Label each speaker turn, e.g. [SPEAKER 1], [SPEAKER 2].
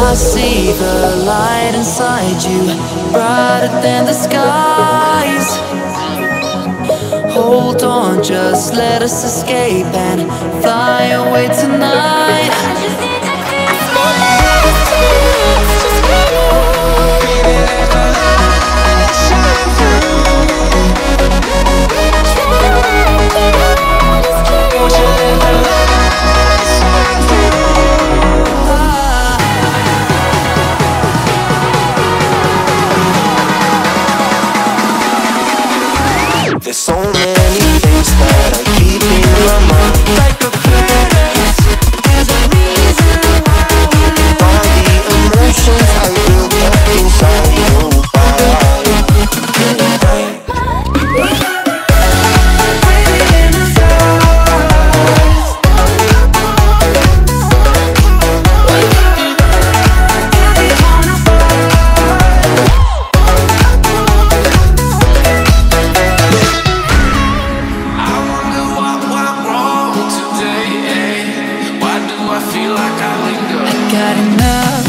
[SPEAKER 1] I see the light inside you, brighter than the skies. Hold on, just let us escape and fly away tonight.
[SPEAKER 2] There's so many things that I keep in my mind, like a purpose, there's a reason why. All the emotions I built up inside you.
[SPEAKER 1] I got enough